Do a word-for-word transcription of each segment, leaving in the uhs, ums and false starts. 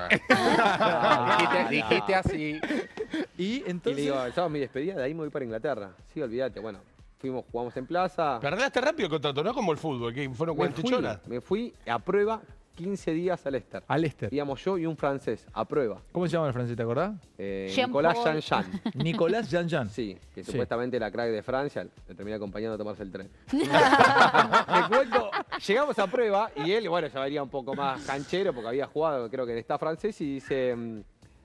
dijiste, dijiste así. Y entonces... Y le digo, sábado mi despedida, de ahí me voy para Inglaterra. Sí, olvídate. Bueno, fuimos, jugamos en plaza. Perdiste rápido el contrato, no como el fútbol, que fueron Me cuarenta y ocho fui, horas. me fui a prueba quince días al Leicester. Al Leicester. Íbamos yo y un francés, a prueba. ¿Cómo se llama el francés, te acordás? Eh, Jean Nicolás Paul. Jean-Jean. Nicolás Jean-Jean. Sí, que Sí. supuestamente era crack de Francia, le terminé acompañando a tomarse el tren. Te cuento, llegamos a prueba y él, bueno, ya venía un poco más canchero porque había jugado, creo que en esta francés, y dice, mm,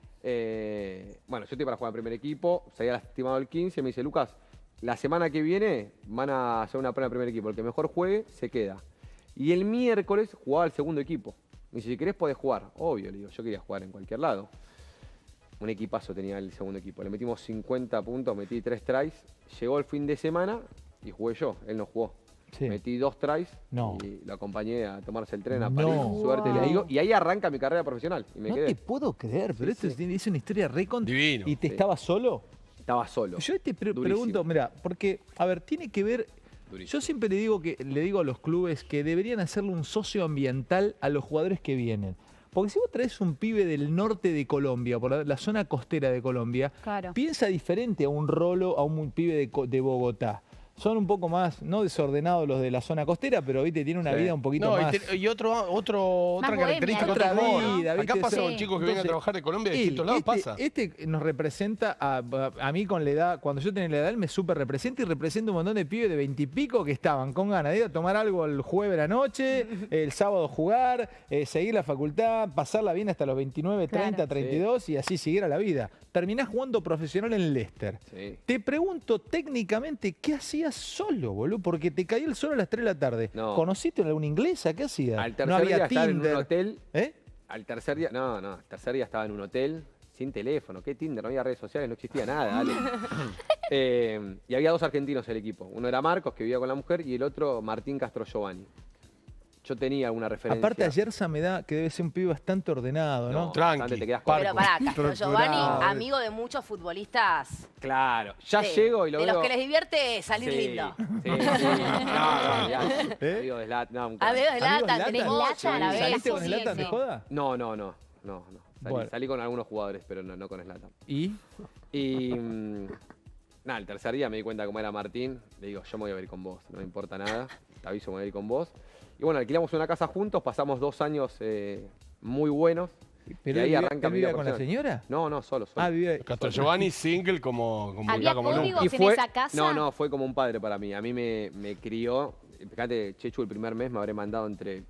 eh, bueno, yo estoy para jugar en primer equipo, se había lastimado el quince, me dice, Lucas, la semana que viene van a hacer una prueba en primer equipo, el que mejor juegue se queda. Y el miércoles jugaba el segundo equipo. Me dice, si querés podés jugar. Obvio, le digo, yo quería jugar en cualquier lado. Un equipazo tenía el segundo equipo. Le metimos cincuenta puntos, metí tres tries. Llegó el fin de semana y jugué yo. Él no jugó. Sí. Metí dos tries No. y lo acompañé a tomarse el tren a No. París. Suerte Wow. le digo. Y ahí arranca mi carrera profesional. Y me No quedé. te puedo creer, pero Sí, esto sí. es, es una historia récord. Divino. ¿Y te Sí. estabas solo? Estaba solo. Yo te pre- Durísimo. pregunto, mira, porque, a ver, tiene que ver... Durísimo. Yo siempre le digo, que, le digo a los clubes que deberían hacerle un socio ambiental a los jugadores que vienen. Porque si vos traes un pibe del norte de Colombia, por la, la zona costera de Colombia, Claro. piensa diferente a un rolo, a un pibe de, Co- de Bogotá. Son un poco más, no desordenados los de la zona costera, pero viste, tiene una Sí. vida un poquito No, más... y, te- y otro, otro, Más otra característica, bohemia, otro otra humor. vida, Acá ¿viste? pasa Sí. con chicos que vienen a Entonces, trabajar de Colombia de Él, distintos lados, este, pasa. este nos representa, a, a mí con la edad, cuando yo tenía la edad, él me súper representa y representa un montón de pibes de veintipico que estaban con ganas de ir a tomar algo el jueves de la noche, el sábado jugar, eh, seguir la facultad, pasarla bien hasta los veintinueve, treinta, Claro. treinta y dos y así siguiera la vida. Terminás jugando profesional en Leicester. Sí. Te pregunto técnicamente, ¿qué hacías solo, boludo? Porque te caía el sol a las tres de la tarde. No. ¿Conociste a alguna inglesa? ¿Qué hacías? Al tercer no había día estaba en un Tinder. hotel. ¿Eh? Al tercer día, no, no, al tercer día estaba en un hotel, sin teléfono, ¿qué Tinder? No había redes sociales, no existía nada, dale. Eh, y había dos argentinos en el equipo. Uno era Marcos, que vivía con la mujer, y el otro Martín Castro Giovanni. Yo tenía alguna referencia. Aparte, ayer se me da que debe ser un pibe bastante ordenado, ¿no? No, Tranqui. bastante te quedas con- Pero pará, Castro Giovanni, Estructurado. amigo de muchos futbolistas. Claro, ya Sí, llego y lo de veo. los que les divierte salir Sí, lindo. Sí, sí. No, no, ya. ¿Eh? Amigo de Zlatan, no, un A ver, ¿Amigos Latan, Zlatan? tenés ocho a la vez. ¿Saliste con sí, Zlatan de sí. joda? No, no, no, no, no. Salí, Bueno. salí con algunos jugadores, pero no, no con Zlatan. ¿Y? Y mm, nada, el tercer día me di cuenta cómo era Martín. Le digo, yo me voy a ir con vos, no me importa nada. Te aviso, me voy a ir con vos. Y bueno, alquilamos una casa juntos, pasamos dos años eh, muy buenos. ¿Pero y ahí él vivía- arranca él mi vivía vida con la profesional. señora? No, no, solo, solo. Ah, vivía... Castro Giovanni single como, como, ¿Había ya como nunca. códigos Y en fue, esa casa? no, no, fue como un padre para mí. A mí me, me crió, fíjate, Chechu el primer mes me habré mandado entre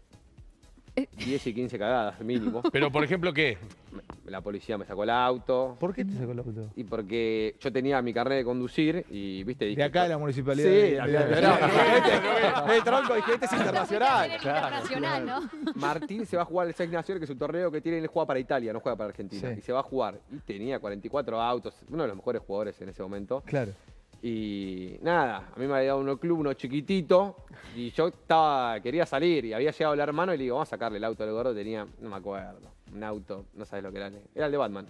diez y quince cagadas mínimo. Pero, por ejemplo, ¿qué? La policía me sacó el auto. ¿Por qué te sacó el auto? Y porque yo tenía mi carnet de conducir y, viste, dije... De acá de la municipalidad. Sí, de- de acá, de- de acá. El tronco, dije, este es internacional. Internacional, ¿no? Martín se va a jugar el Seis Naciones, que es un torneo que tiene, él juega para Italia, no juega para Argentina. Sí. Y se va a jugar. Y tenía cuarenta y cuatro autos, uno de los mejores jugadores en ese momento. Claro. Y nada, a mí me había dado uno club, uno chiquitito, y yo estaba, quería salir, y había llegado el hermano y le digo, vamos a sacarle el auto al gordo, tenía, no me acuerdo, un auto, no sabes lo que era, era el de Batman.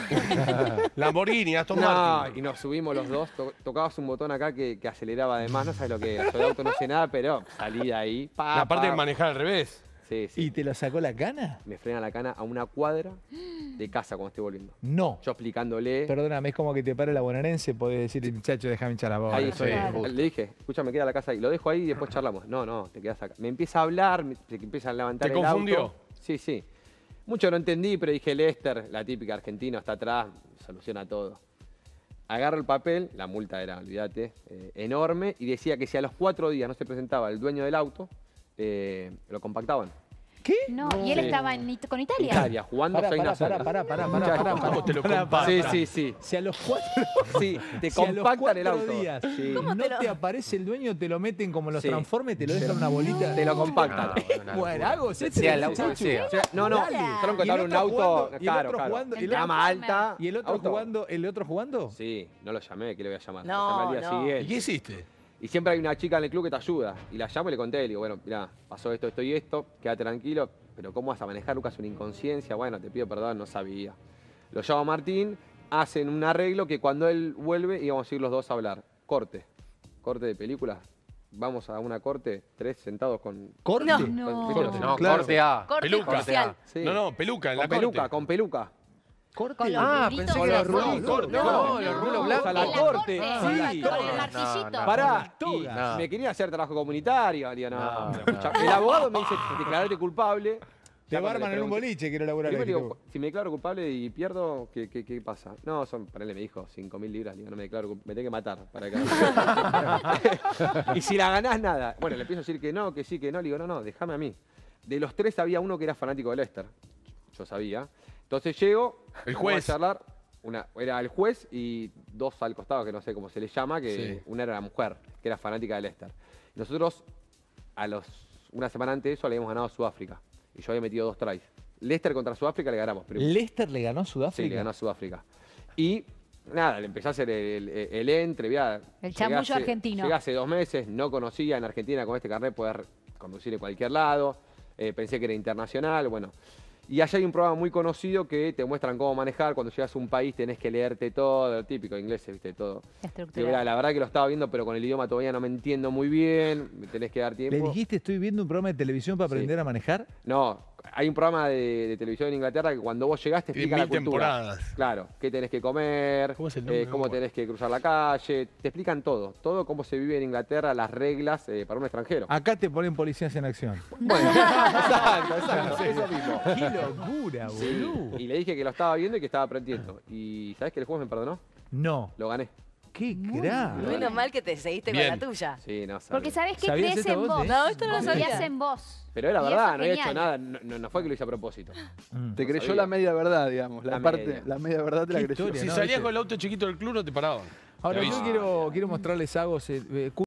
Lamborghini, Aston No, Martin. y nos subimos los dos, to- tocabas un botón acá que, que aceleraba además, no sabes lo que era, yo de auto no sé nada, pero salí de ahí, pa, La parte pa. de manejar al revés. Sí, sí. ¿Y te la sacó la cana? Me frena la cana a una cuadra de casa cuando estoy volviendo. No. Yo explicándole. Perdóname, es como que te para la bonaerense, podés decir, muchacho, déjame echar la bola. Ahí soy estoy. justo". Le dije, escúchame, queda la casa ahí. Lo dejo ahí y después charlamos. No, no, te quedas acá. Me empieza a hablar, me, se empieza a levantar ¿Te el confundió? auto. Sí, sí. Mucho no entendí, pero dije, Lester, la típica argentina, está atrás, soluciona todo. Agarro el papel, la multa era, olvídate, eh, enorme, y decía que si a los cuatro días no se presentaba el dueño del auto, eh, lo compactaban. ¿Qué? No, y él Sí. estaba en It- con Italia. Italia, jugando Pará, seis pará, naciones. pará, pará, pará, Muchachos, pará, pará, ¿Cómo te lo pará, compactan? Sí, pará. sí, sí. Si a los cuatro, Sí, te si a los compactan el cuatro auto. días Sí. no te lo- te aparece el dueño, te lo meten como los Sí. transformes, te lo dejan una bolita. Te lo compactan. Bueno, hago ese Sea el auto que muchacho. sea. O sea, no, no, Dale. tronco, Y te el abre un otro auto, jugando- y el claro, otro claro. jugando- y el Gama otro- alta. ¿Y el otro auto. jugando? ¿El otro jugando? Sí, no lo llamé, ¿qué le voy a llamar? No, lo llamé al día no. ¿Y siguiente. qué hiciste? Y siempre hay una chica en el club que te ayuda. Y la llamo y le conté, le digo, bueno, mirá, pasó esto, esto y esto, quédate tranquilo. Pero ¿cómo vas a manejar, Lucas, una inconsciencia? Bueno, te pido perdón, no sabía. Lo llamo a Martín, hacen un arreglo que cuando él vuelve íbamos a ir los dos a hablar. Corte. Corte de película. vamos a una corte, tres sentados con... ¿Corte? No. No. Corte, No, Claro. corte A. Corte Peluca. judicial. Sí. No, no, peluca en Con la peluca, corte. con peluca. ¿Corte? Con los Ah, rulitos pensé de que era fondo. rulo. corte. No, No, los rulos no, blancos. a la En la corte. corte, Sí. con el No, martillito. no, Pará, Con y toga. me quería hacer trabajo comunitario. Digo, no, No, no, no. escuchá. El abogado me dice, declarate culpable. Te Ya cuando barman le en un pregunté- boliche, quiero laburar Primero ahí. digo, si me declaro culpable y pierdo, ¿qué, qué, qué pasa? No, son, ponele, me dijo, cinco mil libras. Digo, no me declaro culpable, me tengo que matar para que... Y si la ganás, nada. Bueno, le empiezo a decir que no, que sí, que no. Le digo, no, no, déjame a mí. De los tres había uno que era fanático de Leicester. Yo sabía. Entonces llego, El vamos juez. a charlar. Una, era el juez y dos al costado, que no sé cómo se les llama, que Sí. una era la mujer, que era fanática de Leicester. Nosotros, a los, una semana antes de eso, le habíamos ganado a Sudáfrica. Y yo había metido dos tries. Leicester contra Sudáfrica le ganamos. Pero, ¿Leicester le ganó a sí, Sudáfrica? le ganó a Sudáfrica. Y nada, le empecé a hacer el, el, el entre. Vea, El llegué chamullo hace- argentino. Llegué hace dos meses, no conocía en Argentina con este carnet poder conducir en cualquier lado. Eh, pensé que era internacional, bueno. Y allá hay un programa muy conocido que te muestran cómo manejar. Cuando llegas a un país tenés que leerte todo, lo típico, inglés, viste, todo. Digo, Estructural. mirá, la verdad que lo estaba viendo, pero con el idioma todavía no me entiendo muy bien. Me tenés que dar ¿Le tiempo. dijiste estoy viendo un programa de televisión para Sí. aprender a manejar? No, hay un programa de, de televisión en Inglaterra que cuando vos llegás te Tiene explica la mil cultura. temporadas. Claro, qué tenés que comer, ¿Cómo es el nombre? eh, No cómo me acuerdo. tenés que cruzar la calle, te explican todo, todo cómo se vive en Inglaterra, las reglas eh, para un extranjero. Acá te ponen policías en acción. Bueno, exacto, exacto, eso mismo. ¡Qué locura, boludo! Y le dije que lo estaba viendo y que estaba aprendiendo. ¿Y sabés que el juez me perdonó? No. Lo gané. ¡Qué crack! Menos mal que te seguiste Bien. con la tuya. Sí, no sabía. Porque sabés que ¿Sabías crees esta en vos, vos. eh? No, esto no lo Confías sabía. en vos. Pero era Y verdad, eso no había hecho genial. nada, no, no- no fue que lo hice a propósito. Mm. Te No creyó sabía. la media verdad, digamos. La, La parte, media. la media verdad te la Qué creyó. historia, Si ¿no? salías ¿Viste? con el auto chiquito del club no te paraban. Ahora Te yo aviso. quiero, quiero mostrarles algo. se- eh,